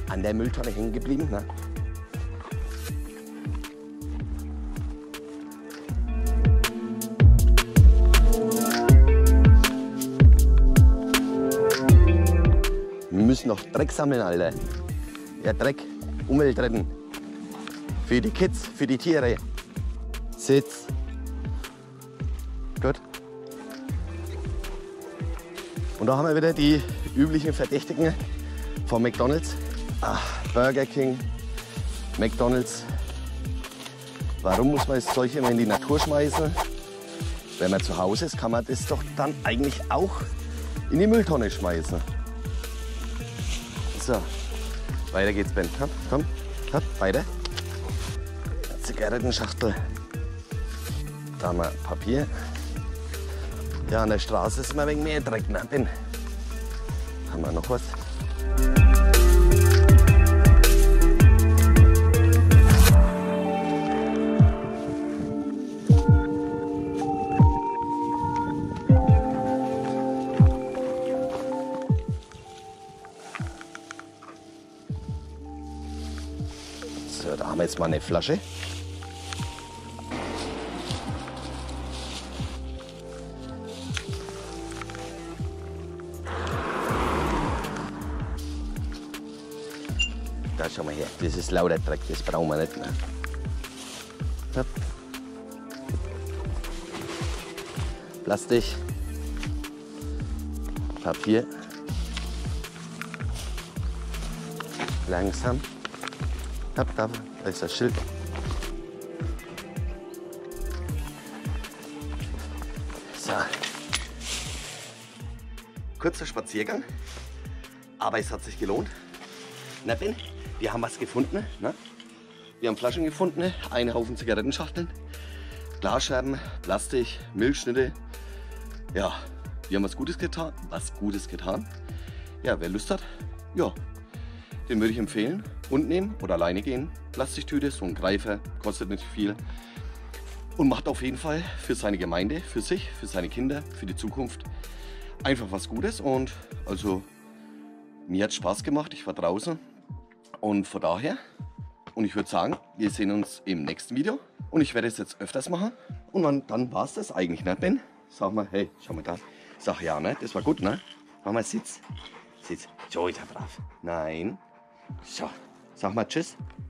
an der Mülltonne hängen geblieben. Ne? Wir müssen noch Dreck sammeln, Alter. Ja, Dreck, Umwelt retten. Für die Kids, für die Tiere. Sitz. Gut. Und da haben wir wieder die üblichen Verdächtigen von McDonald's. Burger King, McDonald's. Warum muss man das Zeug immer in die Natur schmeißen? Wenn man zu Hause ist, kann man das doch dann eigentlich auch in die Mülltonne schmeißen. So, weiter geht's, Ben. Komm, komm, komm, weiter. Zigarettenschachtel. Da haben wir Papier. Ja, an der Straße ist immer ein wenig mehr Dreck, ne, Ben? Haben wir noch was? So, da haben wir jetzt mal eine Flasche. Da schau mal her, das ist lauter Dreck, das brauchen wir nicht mehr. Hopp. Plastik, Papier, langsam. Hopp, da ist das Schild. So. Kurzer Spaziergang, aber es hat sich gelohnt. Na Ben, wir haben was gefunden. Ne? Wir haben Flaschen gefunden, einen Haufen Zigarettenschachteln, Glasscherben, Plastik, Milchschnitte. Ja, wir haben was Gutes getan. Ja, wer Lust hat, ja, den würde ich empfehlen. Und nehmen oder alleine gehen. Plastiktüte, so ein Greifer, kostet nicht viel. Und macht auf jeden Fall für seine Gemeinde, für sich, für seine Kinder, für die Zukunft einfach was Gutes. Und also mir hat Spaß gemacht, ich war draußen. Und von daher, und ich würde sagen, wir sehen uns im nächsten Video. Und ich werde es jetzt öfters machen. Und dann war es das eigentlich, ne Ben? Sag mal, hey, schau mal da. Sag ja, ne? Das war gut, ne? Mach mal Sitz. Sitz. So, ist er brav. Nein. So. Sag mal Tschüss.